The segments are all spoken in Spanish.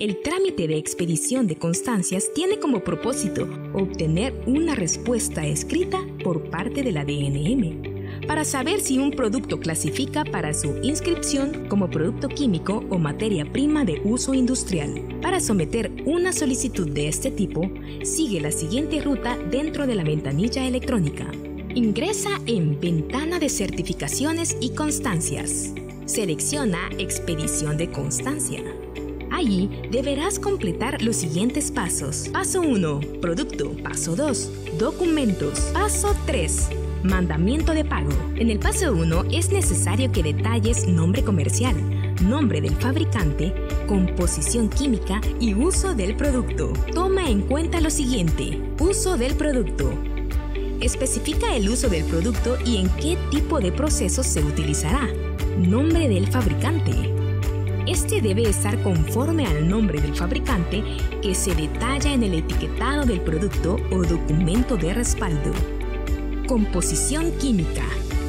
El trámite de expedición de constancias tiene como propósito obtener una respuesta escrita por parte de la DNM para saber si un producto clasifica para su inscripción como producto químico o materia prima de uso industrial. Para someter una solicitud de este tipo, sigue la siguiente ruta dentro de la ventanilla electrónica. Ingresa en Ventana de Certificaciones y Constancias. Selecciona Expedición de Constancia. Allí deberás completar los siguientes pasos. Paso 1. Producto. Paso 2. Documentos. Paso 3. Mandamiento de pago. En el paso 1 es necesario que detalles nombre comercial, nombre del fabricante, composición química y uso del producto. Toma en cuenta lo siguiente. Uso del producto. Especifica el uso del producto y en qué tipo de proceso se utilizará. Nombre del fabricante. Este debe estar conforme al nombre del fabricante que se detalla en el etiquetado del producto o documento de respaldo. Composición química.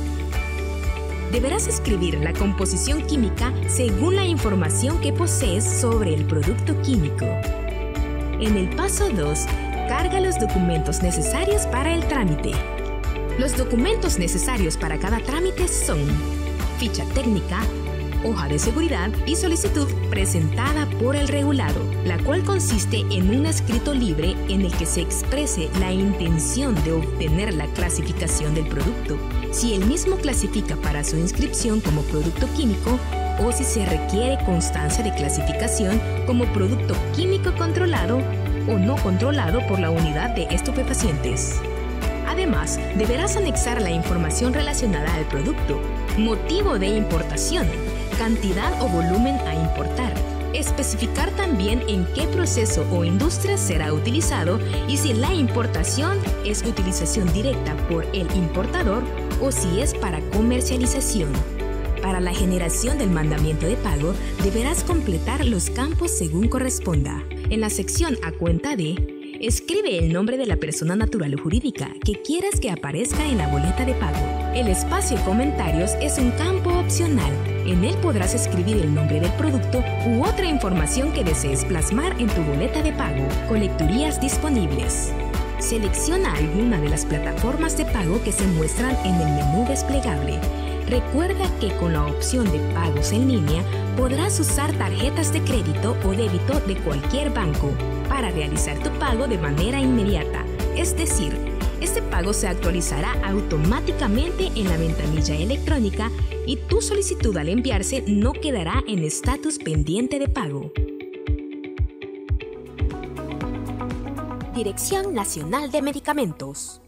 Deberás escribir la composición química según la información que posees sobre el producto químico. En el paso 2, carga los documentos necesarios para el trámite. Los documentos necesarios para cada trámite son ficha técnica, hoja de seguridad y solicitud presentada por el regulado, la cual consiste en un escrito libre en el que se exprese la intención de obtener la clasificación del producto, si el mismo clasifica para su inscripción como producto químico o si se requiere constancia de clasificación como producto químico controlado o no controlado por la unidad de estupefacientes. Además, deberás anexar la información relacionada al producto, motivo de importación, cantidad o volumen a importar, especificar también en qué proceso o industria será utilizado y si la importación es utilización directa por el importador o si es para comercialización. Para la generación del mandamiento de pago, deberás completar los campos según corresponda. En la sección A cuenta de, escribe el nombre de la persona natural o jurídica que quieras que aparezca en la boleta de pago. El espacio Comentarios es un campo opcional. En él podrás escribir el nombre del producto u otra información que desees plasmar en tu boleta de pago. Colecturías disponibles. Selecciona alguna de las plataformas de pago que se muestran en el menú desplegable. Recuerda que con la opción de pagos en línea podrás usar tarjetas de crédito o débito de cualquier banco para realizar tu pago de manera inmediata. Es decir, este pago se actualizará automáticamente en la ventanilla electrónica y tu solicitud al enviarse no quedará en estatus pendiente de pago. Dirección Nacional de Medicamentos.